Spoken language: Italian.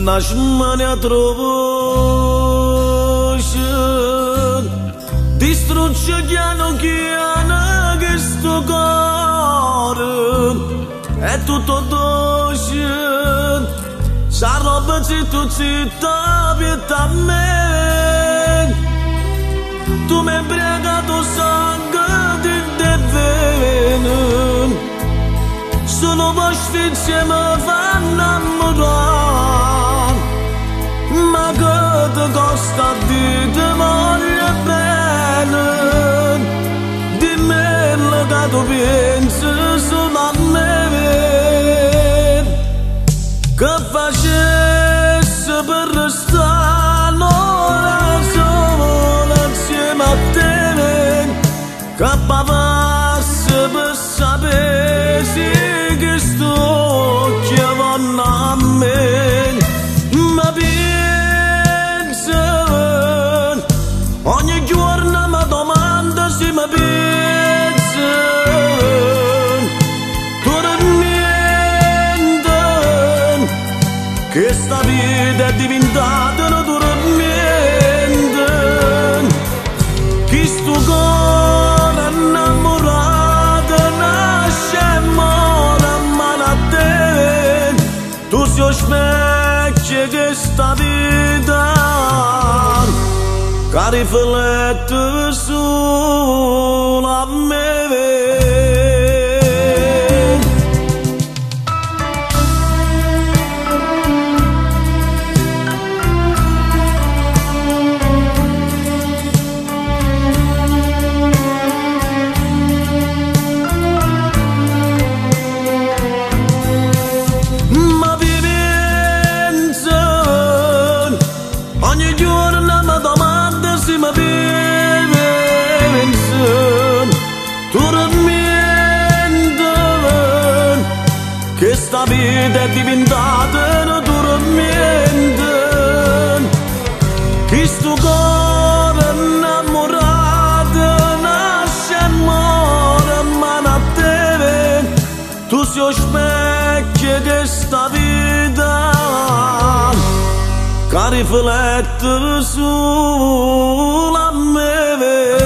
Nashmania trovoshin distrugge piano chiana che sto cuore è tutto doshin sarò zitto zitta pietà me tu mi hai bregato sangue di devenen solo vostri insieme fanno innamorare ma che ti costa di te voglio bene dimmi che tu pensi solo a me che facessi per restare ora solo insieme a te che pavassi per sapere che sto chiamando a me ma pensa ogni giorno mi domanda se mi pensa tormenta che sta vita è diventata una tormenta chi sto cuore innamorato nasce e muore male a te tu sei specchio che sta vita che riflette solo a me ogni giorno mi domanda se mi pensi tormenta che sta vita è diventata una tormenta che sto cuore innamorato nasce e muore mano a te tu sei specchio che sta vita che riflette solo a me